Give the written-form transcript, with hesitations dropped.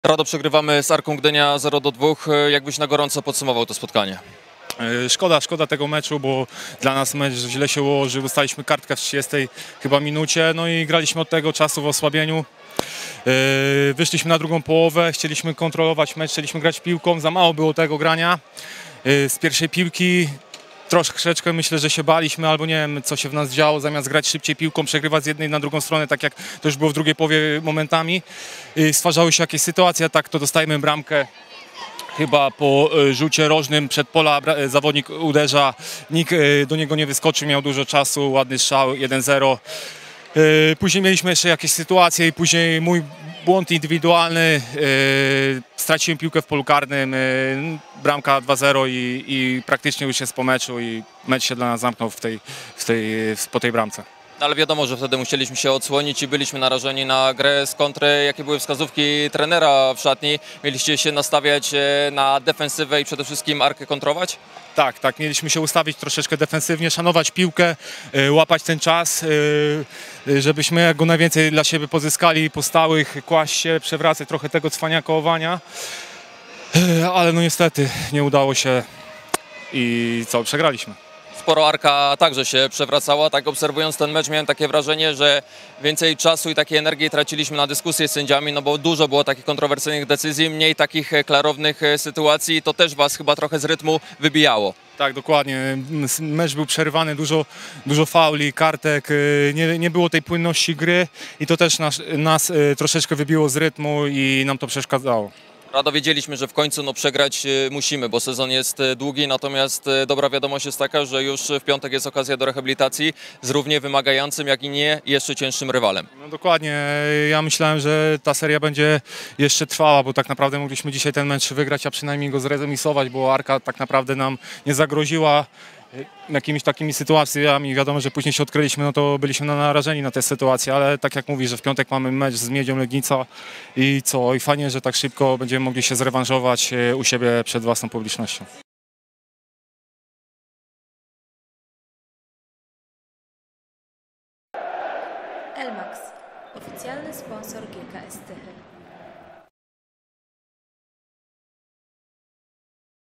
Rado przegrywamy z Arką Gdynia 0-2. Jakbyś na gorąco podsumował to spotkanie? Szkoda tego meczu, bo dla nas mecz źle się ułożył. Dostaliśmy kartkę w 30 chyba minucie, no i graliśmy od tego czasu w osłabieniu. Wyszliśmy na drugą połowę, chcieliśmy kontrolować mecz, chcieliśmy grać piłką, za mało było tego grania. Z pierwszej piłki troszeczkę myślę, że się baliśmy, albo nie wiem, co się w nas działo, zamiast grać szybciej piłką, przegrywać z jednej na drugą stronę, tak jak to już było w drugiej połowie momentami. Stwarzały się jakieś sytuacje, tak to dostajemy bramkę. Chyba po rzucie rożnym przed pola zawodnik uderza, nikt do niego nie wyskoczył, miał dużo czasu, ładny strzał, 1-0. Później mieliśmy jeszcze jakieś sytuacje i później mój błąd indywidualny, straciłem piłkę w polu karnym, bramka 2-0 i praktycznie już jest po meczu i mecz się dla nas zamknął po tej bramce. Ale wiadomo, że wtedy musieliśmy się odsłonić i byliśmy narażeni na grę z kontry. Jakie były wskazówki trenera w szatni? Mieliście się nastawiać na defensywę i przede wszystkim Arkę kontrować? Tak, mieliśmy się ustawić troszeczkę defensywnie, szanować piłkę, łapać ten czas, żebyśmy jak go najwięcej dla siebie pozyskali, po stałych, kłaść się, przewracać trochę tego cwaniakowania. Ale no niestety nie udało się i przegraliśmy. Sporo Arka także się przewracała. Tak obserwując ten mecz miałem takie wrażenie, że więcej czasu i takiej energii traciliśmy na dyskusję z sędziami, no bo dużo było takich kontrowersyjnych decyzji, mniej takich klarownych sytuacji. To też was chyba trochę z rytmu wybijało. Tak, dokładnie. Mecz był przerwany, dużo fauli, kartek, nie było tej płynności gry i to też nas troszeczkę wybiło z rytmu i nam to przeszkadzało. Rado wiedzieliśmy, że w końcu przegrać musimy, bo sezon jest długi, natomiast dobra wiadomość jest taka, że już w piątek jest okazja do rehabilitacji z równie wymagającym, jak i nie jeszcze cięższym rywalem. No dokładnie, ja myślałem, że ta seria będzie jeszcze trwała, bo tak naprawdę mogliśmy dzisiaj ten mecz wygrać, a przynajmniej go zremisować, bo Arka tak naprawdę nam nie zagroziła jakimiś takimi sytuacjami. Wiadomo, że później się odkryliśmy, no to byliśmy narażeni na te sytuacje, ale tak jak mówisz, że w piątek mamy mecz z Miedzią Legnica i fajnie, że tak szybko będziemy mogli się zrewanżować u siebie przed własną publicznością. Elmax, oficjalny sponsor GKS Tychy.